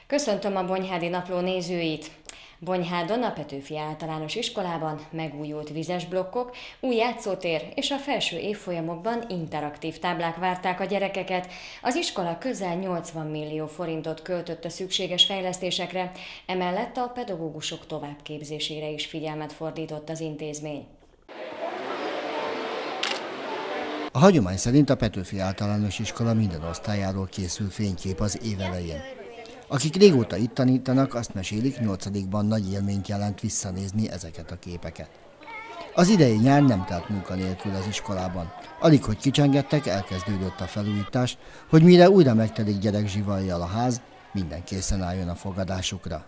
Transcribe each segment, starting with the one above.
Köszöntöm a Bonyhádi Napló nézőit! Bonyhádon a Petőfi Általános Iskolában megújult vizes blokkok, új játszótér és a felső évfolyamokban interaktív táblák várták a gyerekeket. Az iskola közel 80 millió forintot költött a szükséges fejlesztésekre, emellett a pedagógusok továbbképzésére is figyelmet fordított az intézmény. A hagyomány szerint a Petőfi Általános Iskola minden osztályáról készül fénykép az év elején. Akik régóta itt tanítanak, azt mesélik, 8-ban nagy élményt jelent visszanézni ezeket a képeket. Az idei nyár nem telt munka nélkül az iskolában. Alig, hogy kicsengettek, elkezdődött a felújítás, hogy mire újra megtelik gyerekzsivajjal a ház, minden készen álljon a fogadásukra.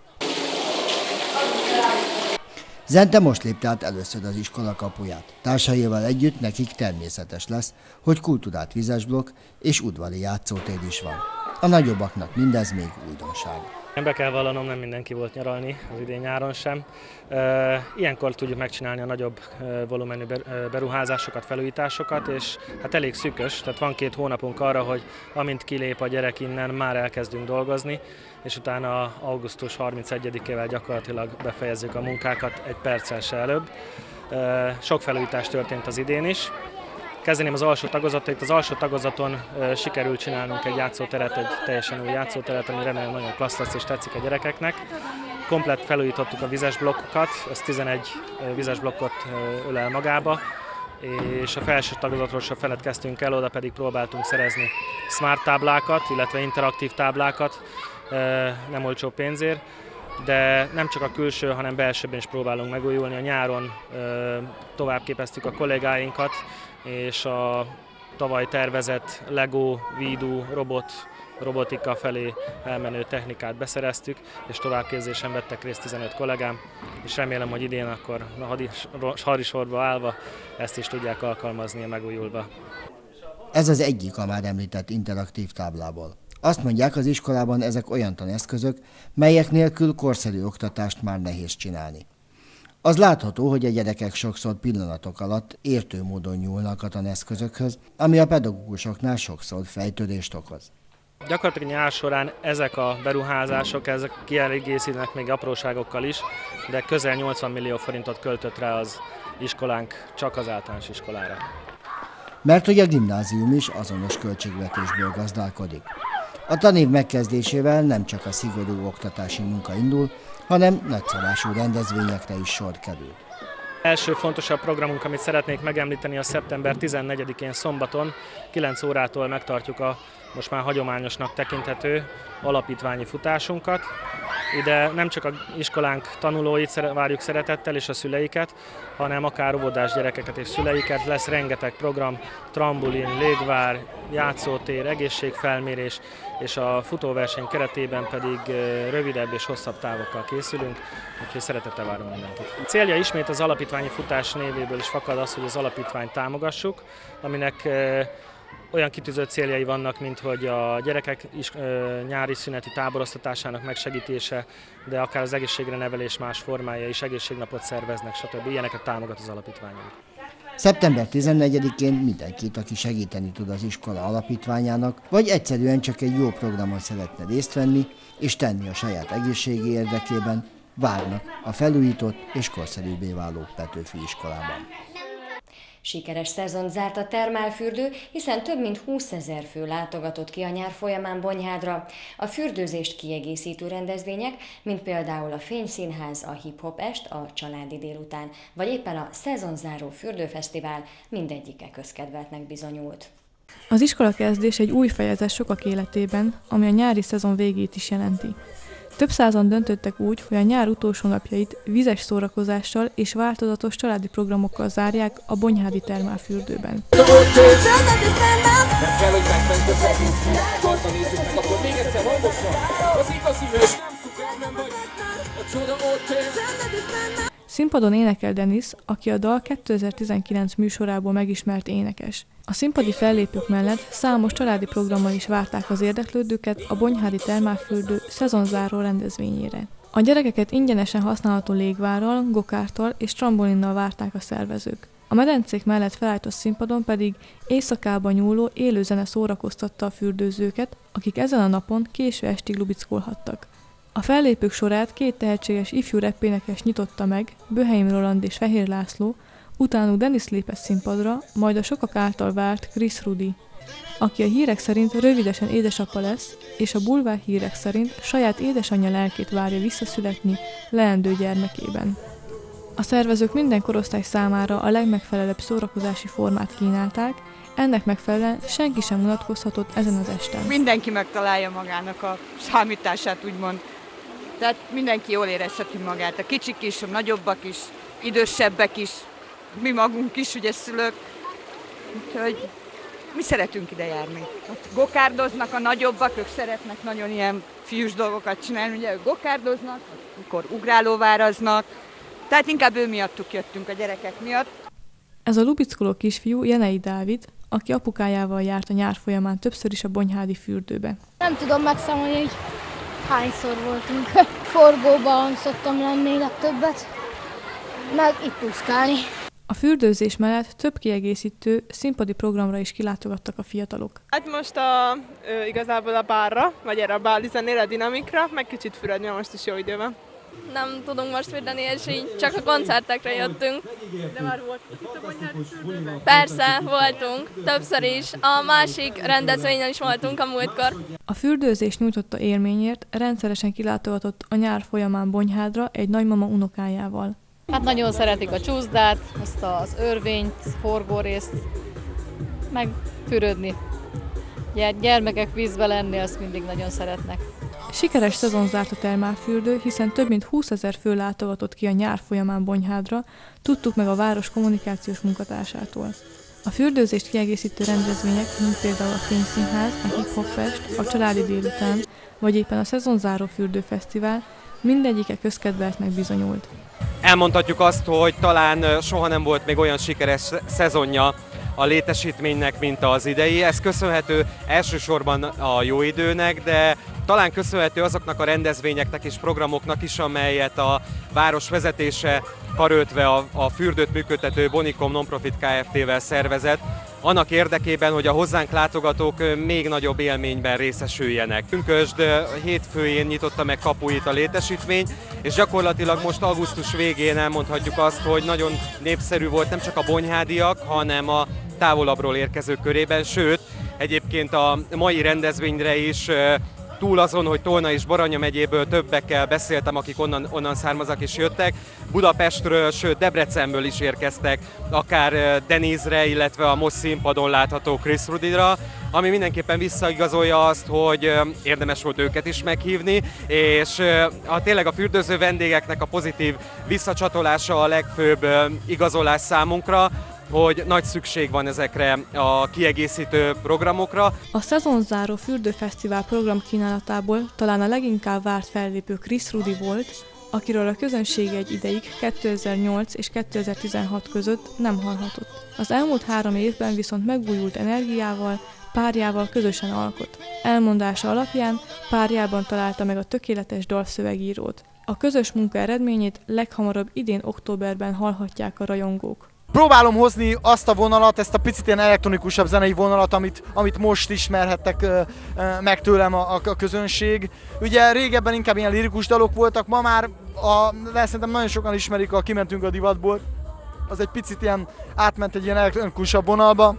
Zente most lépte át először az iskola kapuját. Társaival együtt nekik természetes lesz, hogy kultúrát vizesblokk és udvari játszótér is van. A nagyobbaknak mindez még újdonság. Be kell vallanom, nem mindenki volt nyaralni az idén nyáron sem. Ilyenkor tudjuk megcsinálni a nagyobb volumenű beruházásokat, felújításosokat, és hát elég szűkös, tehát van 2 hónapunk arra, hogy amint kilép a gyerek innen, már elkezdünk dolgozni, és utána augusztus 31-ével gyakorlatilag befejezzük a munkákat egy perccel se előbb. Sok felújítás történt az idén is. Kezdeném az alsó tagozatot. Itt az alsó tagozaton sikerült csinálnunk egy játszóteret, egy teljesen új játszóteret, ami remélem nagyon klassz lesz és tetszik a gyerekeknek. Komplett felújítottuk a vizes blokkokat, ez 11 vizes blokkot ölel magába, és a felső tagozatról sem feledkeztünk el, oda pedig próbáltunk szerezni smart táblákat, illetve interaktív táblákat, nem olcsó pénzért. De nem csak a külső, hanem belsőben is próbálunk megújulni. A nyáron továbbképeztük a kollégáinkat, és a tavaly tervezett Lego, Vidu, robotika felé elmenő technikát beszereztük, és továbbképzésen vettek részt 15 kollégám, és remélem, hogy idén akkor hadisorba állva ezt is tudják alkalmazni a megújulva. Ez az egyik a már említett interaktív táblából. Azt mondják, az iskolában ezek olyan taneszközök, melyek nélkül korszerű oktatást már nehéz csinálni. Az látható, hogy a gyerekek sokszor pillanatok alatt értő módon nyúlnak a taneszközökhöz, ami a pedagógusoknál sokszor fejtörést okoz. Gyakorlatilag nyár során ezek a beruházások, ezek kiegészítenek még apróságokkal is, de közel 80 millió forintot költött rá az iskolánk csak az általános iskolára. Mert hogy a gimnázium is azonos költségvetésből gazdálkodik. A tanév megkezdésével nem csak a szigorú oktatási munka indul, hanem nagyszabású rendezvényekre is sor kerül. Első fontosabb programunk, amit szeretnék megemlíteni, a szeptember 14-én szombaton 9 órától megtartjuk a most már hagyományosnak tekinthető alapítványi futásunkat. Ide nem csak az iskolánk tanulóit várjuk szeretettel és a szüleiket, hanem akár óvodás gyerekeket és szüleiket. Lesz rengeteg program, trambulin, légvár, játszótér, egészségfelmérés, és a futóverseny keretében pedig rövidebb és hosszabb távokkal készülünk, úgyhogy szeretettel várunk mindenkit. A célja ismét az alapítványi futás névéből is fakad az, hogy az alapítványt támogassuk, aminek olyan kitűzött céljai vannak, mint hogy a gyerekek nyári szüneti táboroztatásának megsegítése, de akár az egészségre nevelés más formája is, egészségnapot szerveznek, stb. Ilyeneket támogat az alapítványunk. Szeptember 14-én mindenkit, aki segíteni tud az iskola alapítványának, vagy egyszerűen csak egy jó programon szeretne részt venni és tenni a saját egészségi érdekében, várnak a felújított és korszerűbbé váló Petőfi iskolában. Sikeres szezont zárt a termálfürdő, hiszen több mint 20 000 fő látogatott ki a nyár folyamán Bonyhádra. A fürdőzést kiegészítő rendezvények, mint például a Fényszínház, a Hip-Hop Est, a Családi Délután, vagy éppen a szezonzáró fürdőfesztivál mindegyike közkedveltnek bizonyult. Az iskolakezdés egy új fejezet sokak életében, ami a nyári szezon végét is jelenti. Több százan döntöttek úgy, hogy a nyár utolsó napjait vizes szórakozással és változatos családi programokkal zárják a bonyhádi termálfürdőben. Színpadon énekel Denis, aki a dal 2019 műsorából megismert énekes. A színpadi fellépők mellett számos családi programmal is várták az érdeklődőket a bonyhádi termálfürdő szezonzáró rendezvényére. A gyerekeket ingyenesen használható légvárral, gokárttal és trambolinnal várták a szervezők. A medencék mellett felállított színpadon pedig éjszakába nyúló élőzene szórakoztatta a fürdőzőket, akik ezen a napon késő estig lubickolhattak. A fellépők sorát két tehetséges ifjú rappénekes nyitotta meg, Böheim Roland és Fehér László, utánuk Denis lépett színpadra, majd a sokak által várt Chris Rudy, aki a hírek szerint rövidesen édesapa lesz, és a bulvár hírek szerint saját édesanyja lelkét várja visszaszületni leendő gyermekében. A szervezők minden korosztály számára a legmegfelelőbb szórakozási formát kínálták, ennek megfelelően senki sem unatkozhatott ezen az esten. Mindenki megtalálja magának a számítását, úgymond. Tehát mindenki jól érezheti magát, a kicsik is, a nagyobbak is, idősebbek is, mi magunk is, ugye szülők. Úgyhogy mi szeretünk ide járni. Ott gokárdoznak a nagyobbak, ők szeretnek nagyon ilyen fiús dolgokat csinálni, ugye ők gokárdoznak, akkor ugrálóváraznak, tehát inkább ő miattuk jöttünk, a gyerekek miatt. Ez a lubickoló kisfiú Jenei Dávid, aki apukájával járt a nyár folyamán többször is a bonyhádi fürdőbe. Nem tudom megszámolni, hogy hányszor voltunk. Forgóban szoktam lenni legtöbbet, meg itt puszkálni. A fürdőzés mellett több kiegészítő színpadi programra is kilátogattak a fiatalok. Hát most igazából a bárra, vagy erre a báli zenére, a dinamikra, meg kicsit fürdni, most is jó idő van. Nem tudunk most fürdeni, és így csak a koncertekre jöttünk. De már volt itt a bonyhádi fürdőben? Persze, voltunk, többször is. A másik rendezvényen is voltunk a múltkor. A fürdőzés nyújtotta élményért rendszeresen kilátogatott a nyár folyamán Bonyhádra egy nagymama unokájával. Hát nagyon szeretik a csúszdát, azt az örvényt, forgórészt, meg fürödni. Gyermekek vízbe lenni, azt mindig nagyon szeretnek. Sikeres szezon zárt a termálfürdő, hiszen több mint 20 000 fő látogatott ki a nyár folyamán Bonyhádra, tudtuk meg a város kommunikációs munkatársától. A fürdőzést kiegészítő rendezvények, mint például a Fényszínház, a Hip Hop Fest, a Családi délután, vagy éppen a szezonzáró fürdőfesztivál, mindegyike közkedveltnek bizonyult. Elmondhatjuk azt, hogy talán soha nem volt még olyan sikeres szezonja a létesítménynek, mint az idei. Ez köszönhető elsősorban a jó időnek, de talán köszönhető azoknak a rendezvényeknek és programoknak is, amelyet a város vezetése karöltve a fürdőt működtető Bonikom Nonprofit Kft-vel szervezett, annak érdekében, hogy a hozzánk látogatók még nagyobb élményben részesüljenek. Pünkösd hétfőjén nyitotta meg kapuit a létesítmény, és gyakorlatilag most augusztus végén elmondhatjuk azt, hogy nagyon népszerű volt nem csak a bonyhádiak, hanem a távolabbról érkezők körében, sőt, egyébként a mai rendezvényre is túl azon, hogy Tolna és Baranya megyéből többekkel beszéltem, akik onnan származak és jöttek, Budapestről, sőt Debrecenből is érkeztek, akár Denizre, illetve a most színpadon látható Chris Rudyra, ami mindenképpen visszaigazolja azt, hogy érdemes volt őket is meghívni, és tényleg a fürdőző vendégeknek a pozitív visszacsatolása a legfőbb igazolás számunkra, hogy nagy szükség van ezekre a kiegészítő programokra. A szezonzáró fürdőfesztivál program kínálatából talán a leginkább várt fellépő Chris Rudy volt, akiről a közönség egy ideig 2008 és 2016 között nem hallhatott. Az elmúlt 3 évben viszont megújult energiával, párjával közösen alkot. Elmondása alapján párjában találta meg a tökéletes dalszövegírót. A közös munka eredményét leghamarabb idén októberben hallhatják a rajongók. Próbálom hozni azt a vonalat, ezt a picit ilyen elektronikusabb zenei vonalat, amit most ismerhettek meg tőlem a közönség. Ugye régebben inkább ilyen lirikus dalok voltak, ma már szerintem nagyon sokan ismerik a Kimentünk a divatból. Az egy picit ilyen átment egy ilyen elektronikusabb vonalba.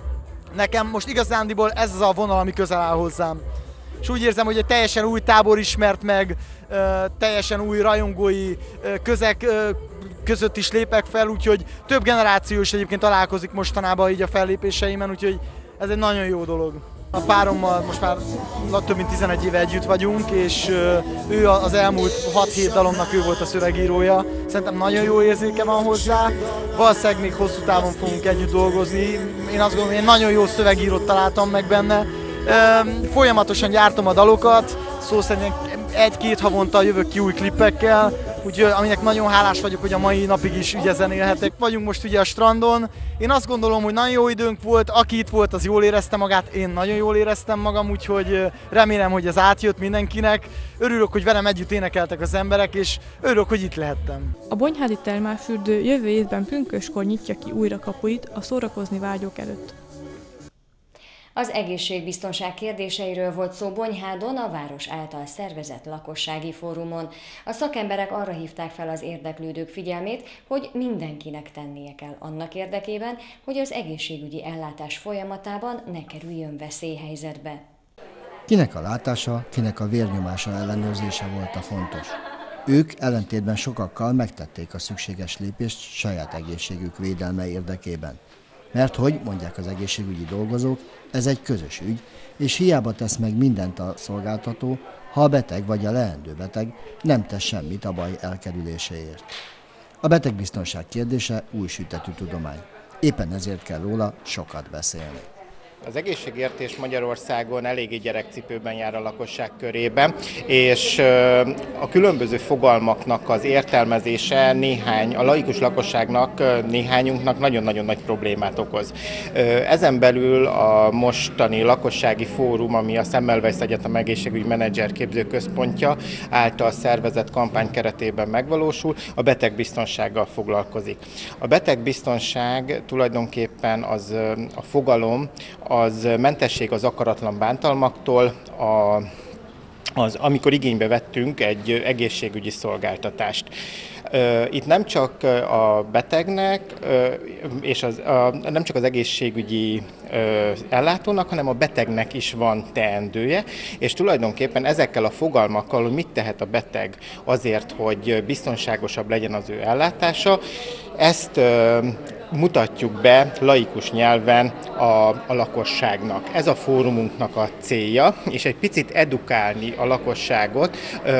Nekem most igazándiból ez az a vonal, ami közel áll hozzám. És úgy érzem, hogy egy teljesen új tábor ismert meg, teljesen új rajongói közeg között is lépek fel, úgyhogy több generáció is egyébként találkozik mostanában így a fellépéseimen, úgyhogy ez egy nagyon jó dolog. A párommal most már több mint 11 éve együtt vagyunk, és ő az elmúlt 6-7 dalomnak ő volt a szövegírója. Szerintem nagyon jó érzéke van hozzá, valószínűleg még hosszú távon fogunk együtt dolgozni. Én azt gondolom, hogy én nagyon jó szövegírót találtam meg benne. Folyamatosan gyártom a dalokat, szó szerint 1-2 havonta jövök ki új klippekkel, úgyhogy aminek nagyon hálás vagyok, hogy a mai napig is ugye zenélhetek. Vagyunk most ugye a strandon. Én azt gondolom, hogy nagyon jó időnk volt, aki itt volt, az jól érezte magát, én nagyon jól éreztem magam, úgyhogy remélem, hogy ez átjött mindenkinek. Örülök, hogy velem együtt énekeltek az emberek, és örülök, hogy itt lehettem. A bonyhádi termálfürdő jövő évben pünköskor nyitja ki újra kapuit a szórakozni vágyók előtt. Az egészségbiztonság kérdéseiről volt szó Bonyhádon a város által szervezett lakossági fórumon. A szakemberek arra hívták fel az érdeklődők figyelmét, hogy mindenkinek tennie kell annak érdekében, hogy az egészségügyi ellátás folyamatában ne kerüljön veszélyhelyzetbe. Kinek a látása, kinek a vérnyomása ellenőrzése volt a fontos. Ők ellentétben sokakkal megtették a szükséges lépést saját egészségük védelme érdekében. Mert hogy, mondják az egészségügyi dolgozók, ez egy közös ügy, és hiába tesz meg mindent a szolgáltató, ha a beteg vagy a leendő beteg nem tesz semmit a baj elkerüléséért. A betegbiztonság kérdése új sütetű tudomány. Éppen ezért kell róla sokat beszélni. Az egészségértés Magyarországon eléggé gyerekcipőben jár a lakosság körében, és a különböző fogalmaknak az értelmezése a laikus lakosságnak, néhányunknak nagyon-nagyon nagy problémát okoz. Ezen belül a mostani lakossági fórum, ami a Semmelweis Egyetem egészségügyi menedzserképző központja által szervezett kampány keretében megvalósul, a betegbiztonsággal foglalkozik. A betegbiztonság tulajdonképpen a fogalom, az mentesség az akaratlan bántalmaktól, amikor igénybe vettünk egy egészségügyi szolgáltatást. Itt nem csak a betegnek, és nem csak az egészségügyi ellátónak, hanem a betegnek is van teendője, és tulajdonképpen ezekkel a fogalmakkal, hogy mit tehet a beteg azért, hogy biztonságosabb legyen az ő ellátása, ezt mutatjuk be laikus nyelven a lakosságnak. Ez a fórumunknak a célja, és egy picit edukálni a lakosságot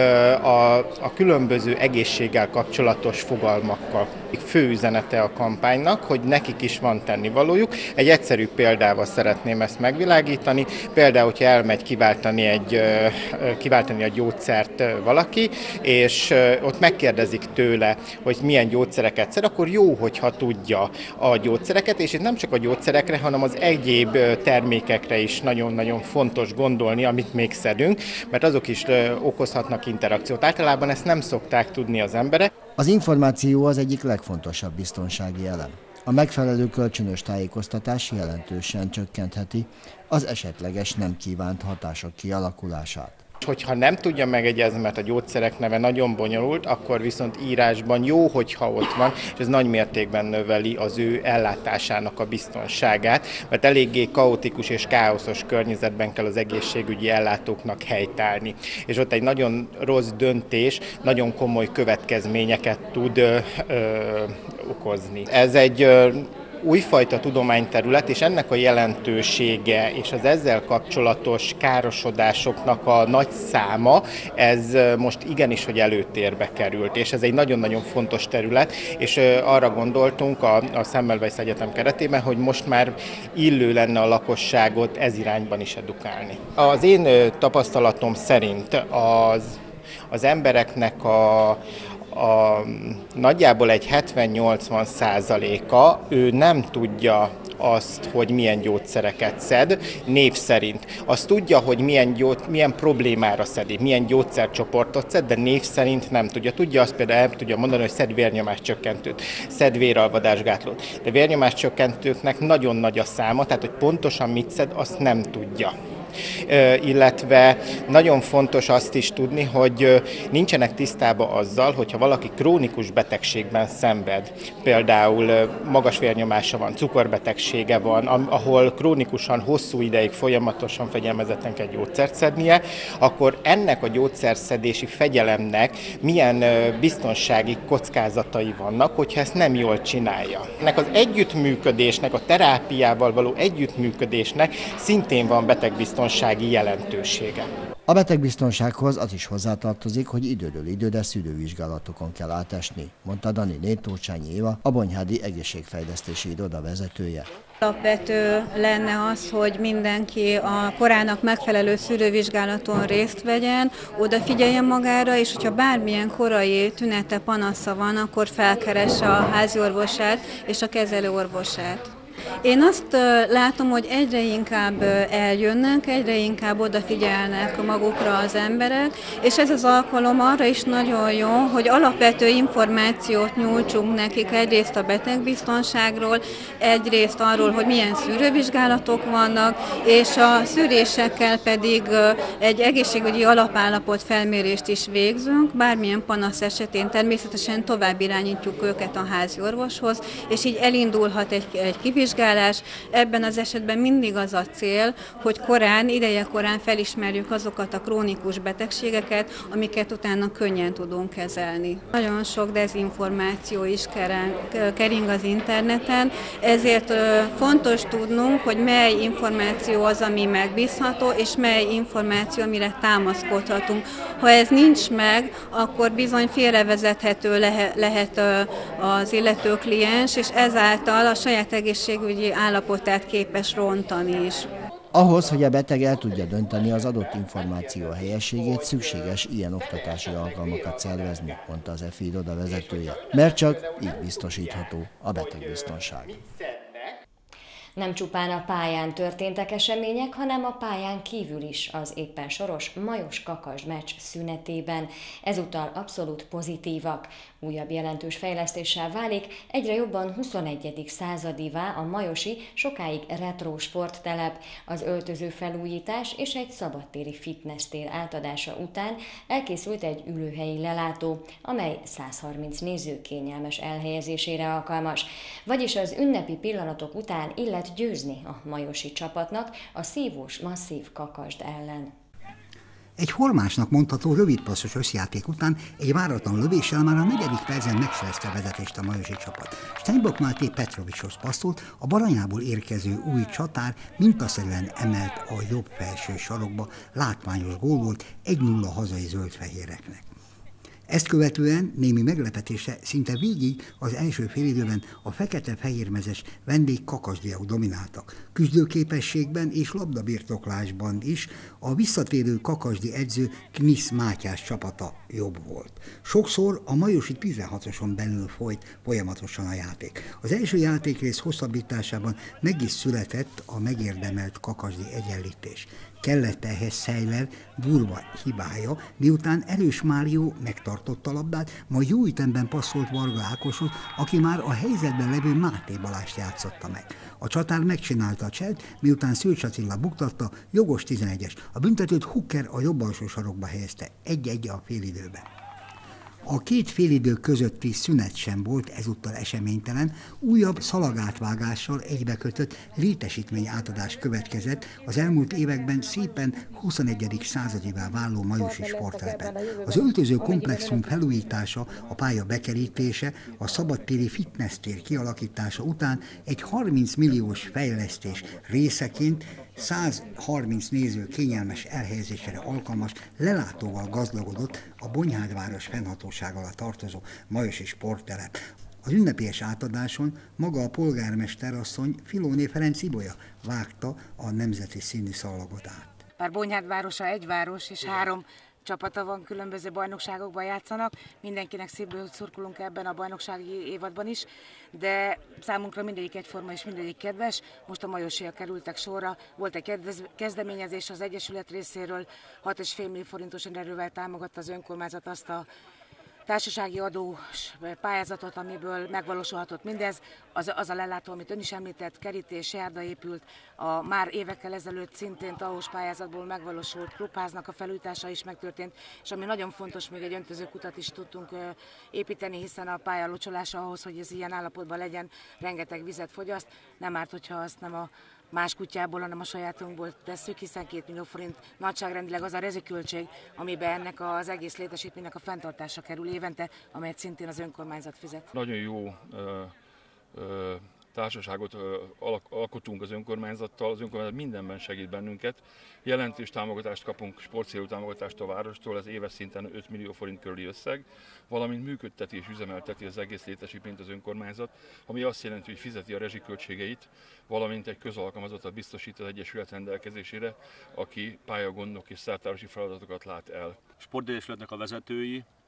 a különböző egészséggel kapcsolatos fogalmakkal. Fő üzenete a kampánynak, hogy nekik is van tennivalójuk. Egy egyszerű példával szeretném ezt megvilágítani. Például, hogyha elmegy kiváltani a gyógyszert valaki, és ott megkérdezik tőle, hogy milyen gyógyszereket szed, akkor jó, hogyha tudja a gyógyszereket, és itt nem csak a gyógyszerekre, hanem az egyéb termékekre is nagyon-nagyon fontos gondolni, amit még szedünk, mert azok is okozhatnak interakciót. Általában ezt nem szokták tudni az emberek. Az információ az egyik legfontosabb biztonsági elem. A megfelelő kölcsönös tájékoztatás jelentősen csökkentheti az esetleges nem kívánt hatások kialakulását. Hogyha nem tudja megegyezni, mert a gyógyszerek neve nagyon bonyolult, akkor viszont írásban jó, hogyha ott van, és ez nagy mértékben növeli az ő ellátásának a biztonságát, mert eléggé kaotikus és káoszos környezetben kell az egészségügyi ellátóknak helytállni. És ott egy nagyon rossz döntés nagyon komoly következményeket tud okozni. Ez egy újfajta tudományterület, és ennek a jelentősége és az ezzel kapcsolatos károsodásoknak a nagy száma, ez most igenis, hogy előtérbe került, és ez egy nagyon-nagyon fontos terület, és arra gondoltunk a Semmelweis Egyetem keretében, hogy most már illő lenne a lakosságot ez irányban is edukálni. Az én tapasztalatom szerint az embereknek nagyjából egy 70-80%-a ő nem tudja azt, hogy milyen gyógyszereket szed, név szerint. Azt tudja, hogy milyen problémára szedi, milyen gyógyszercsoportot szed, de név szerint nem tudja. Tudja azt például, el tudja mondani, hogy szed vérnyomáscsökkentőt, szed véralvadásgátlót. De vérnyomáscsökkentőknek nagyon nagy a száma, tehát hogy pontosan mit szed, azt nem tudja. Illetve nagyon fontos azt is tudni, hogy nincsenek tisztában azzal, hogyha valaki krónikus betegségben szenved, például magas vérnyomása van, cukorbetegsége van, ahol krónikusan, hosszú ideig folyamatosan fegyelmezetten kell gyógyszert szednie, akkor ennek a gyógyszerszedési fegyelemnek milyen biztonsági kockázatai vannak, hogyha ezt nem jól csinálja. Ennek az együttműködésnek, a terápiával való együttműködésnek szintén van betegbiztonsági jelentősége. A betegbiztonsághoz az is hozzátartozik, hogy időről időre szűrővizsgálatokon kell átesni, mondta Daniné Tócsányi Éva, a Bonyhádi Egészségfejlesztési Iroda vezetője. Alapvető lenne az, hogy mindenki a korának megfelelő szűrővizsgálaton részt vegyen, odafigyeljen magára, és hogyha bármilyen korai tünete, panasza van, akkor felkeresse a háziorvosát és a kezelőorvosát. Én azt látom, hogy egyre inkább eljönnek, egyre inkább odafigyelnek magukra az emberek, és ez az alkalom arra is nagyon jó, hogy alapvető információt nyújtsunk nekik egyrészt a betegbiztonságról, egyrészt arról, hogy milyen szűrővizsgálatok vannak, és a szűrésekkel pedig egy egészségügyi alapállapot felmérést is végzünk, bármilyen panasz esetén természetesen tovább irányítjuk őket a házi orvoshoz, és így elindulhat egy kivizsgálás. Ebben az esetben mindig az a cél, hogy idejekorán felismerjük azokat a krónikus betegségeket, amiket utána könnyen tudunk kezelni. Nagyon sok dezinformáció is kering az interneten, ezért fontos tudnunk, hogy mely információ az, ami megbízható, és mely információ, amire támaszkodhatunk. Ha ez nincs meg, akkor bizony félrevezethető lehet az illető kliens, és ezáltal a saját egészségügyi állapotát képes rontani is. Ahhoz, hogy a beteg el tudja dönteni az adott információ helyességét, szükséges ilyen oktatási alkalmakat szervezni, mondta az EFI iroda vezetője, mert csak így biztosítható a betegbiztonság. Nem csupán a pályán történtek események, hanem a pályán kívül is az éppen soros Majos-Kakasd meccs szünetében. Ezúttal abszolút pozitívak. Újabb jelentős fejlesztéssel válik egyre jobban 21. századivá a majosi, sokáig retro sporttelep. Az öltöző felújítás és egy szabadtéri fitnesstér átadása után elkészült egy ülőhelyi lelátó, amely 130 néző kényelmes elhelyezésére alkalmas. Vagyis az ünnepi pillanatok után illet győzni a majosi csapatnak a szívós, masszív Kakasd ellen. Egy formásnak mondható rövidpasszos összjáték után egy váratlan lövéssel már a 4. percen megszerezte a vezetést a majosi csapat. Steinbock Máté Petrovicshoz passzolt, a Baranyából érkező új csatár mintaszerűen emelt a jobb felső sarokba, látványos gól volt, 1-0 hazai zöld-fehéreknek. Ezt követően némi meglepetésre szinte végig az első félidőben a fekete-fehérmezes vendég kakasdiak domináltak. Küzdőképességben és labdabirtoklásban is a visszatérő kakasdi edző Knisz Mátyás csapata jobb volt. Sokszor a majosi 16-oson belül folyt folyamatosan a játék. Az első játékrész hosszabbításában meg is született a megérdemelt kakasdi egyenlítés. Kellett ehhez Szejler durva hibája, miután Erős Márió megtartotta a labdát, majd jó ütemben passzolt Varga Ákoshoz, aki már a helyzetben levő Máté Balást játszotta meg. A csatár megcsinálta a cselt, miután Szőcs Attila buktatta, jogos 11-es. A büntetőt Hukker a jobb alsó sarokba helyezte, 1-1 a félidőben. A két félidő közötti szünet sem volt ezúttal eseménytelen, újabb szalagátvágással egybekötött létesítmény átadás következett az elmúlt években szépen 21. századivá váló majosi sporttelepen. Az öltöző komplexum felújítása, a pálya bekerítése, a szabadtéri fitnesstér kialakítása után egy 30 milliós fejlesztés részeként 130 néző kényelmes elhelyezésére alkalmas lelátóval gazdagodott a Bonyhádváros fennhatóság alá tartozó majosi sporttelep. Az ünnepélyes átadáson maga a polgármester asszony Filóné Ferenc Ibolya vágta a nemzeti színű szallagot át. Bár Bonyhád városa egy város és 3 csapata van, különböző bajnokságokban játszanak, mindenkinek szívből szurkolunk ebben a bajnoksági évadban is, de számunkra mindegyik egyforma és mindegyik kedves. Most a majosiak kerültek sorra, volt egy kezdeményezés az Egyesület részéről, 6,5 millió forintos erővel támogatta az önkormányzat azt a társasági adós pályázatot, amiből megvalósulhatott mindez. Az a lelátó, amit ön is említett, kerítés, járda épült, a már évekkel ezelőtt szintén TAO-s pályázatból megvalósult klubháznak a felújítása is megtörtént, és ami nagyon fontos, még egy öntözőkutat is tudtunk építeni, hiszen a pálya locsolása ahhoz, hogy ez ilyen állapotban legyen, rengeteg vizet fogyaszt, nem árt, hogyha azt nem a más kutyából, hanem a sajátunkból tesszük, hiszen 2 millió forint nagyságrendileg az a rezsiköltség, amiben ennek az egész létesítménynek a fenntartása kerül évente, amelyet szintén az önkormányzat fizet. Nagyon jó társaságot alkotunk az önkormányzattal, az önkormányzat mindenben segít bennünket. Jelentős támogatást kapunk, sportcélú támogatást a várostól, ez éves szinten 5 millió forint körüli összeg, valamint működteti és üzemelteti az egész létesítményt az önkormányzat, ami azt jelenti, hogy fizeti a rezsiköltségeit, valamint egy közalkalmazottat biztosít az Egyesület rendelkezésére, aki pályagondok és szertárosi feladatokat lát el. Sportegyesületnek a vezetői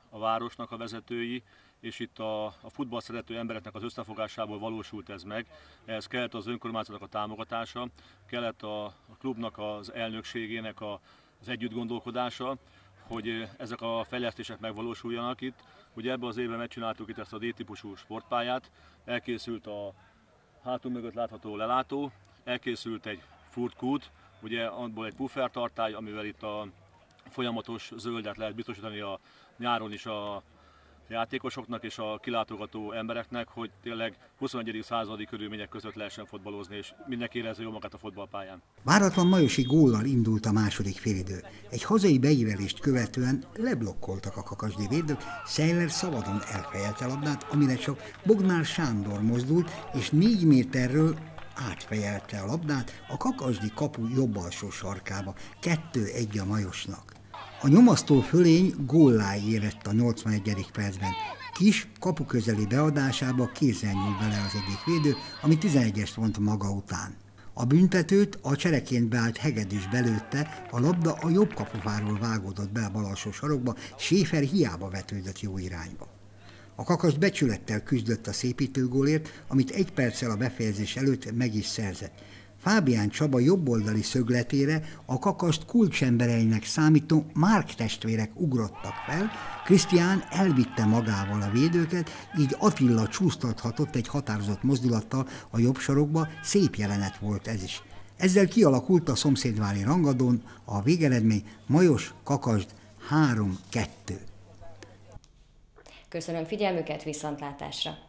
a városnak a vezetői, és itt a futball szerető embereknek az összefogásából valósult ez meg. Ehhez kellett az önkormányzatnak a támogatása, kellett a klubnak az elnökségének az együttgondolkodása, hogy ezek a fejlesztések megvalósuljanak itt. Ugye ebben az évben megcsináltuk itt ezt a D-típusú sportpályát, elkészült a hátul mögött látható lelátó, elkészült egy furtkút, ugye abból egy puffertartály, amivel itt a folyamatos zöldet lehet biztosítani a nyáron is a játékosoknak és a kilátogató embereknek, hogy tényleg 21. századi körülmények között lehessen fotbalozni, és mindenki érezze jól magát a fotballpályán. Váratlan majosi góllal indult a második félidő. Egy hazai beívelést követően leblokkoltak a kakasdi védők, Seiler szabadon elfejelte a labdát, amire csak Bognár Sándor mozdult, és 4 méterről átfejelte a labdát a kakasdi kapu jobb alsó sarkába, 2-1 a Majosnak. A nyomasztó fölény góllá érett a 81. percben. Kis, kapuközeli beadásába kézzel nyúlt bele az egyik védő, ami 11-est vont maga után. A büntetőt a csereként beállt Hegedűs belőtte, a labda a jobb kapufáról vágódott be a bal alsó sarokba, Schäfer hiába vetődött jó irányba. A Kakasd becsülettel küzdött a szépítőgólért, amit 1 perccel a befejezés előtt meg is szerzett. Fábián Csaba jobboldali szögletére a Kakasd kulcsembereinek számító Márk testvérek ugrottak fel, Krisztián elvitte magával a védőket, így Attila csúsztathatott egy határozott mozdulattal a jobb sarokba, szép jelenet volt ez is. Ezzel kialakult a szomszédvári rangadón a végeredmény Majos-Kakasd 3-2. Köszönöm figyelmüket, viszontlátásra!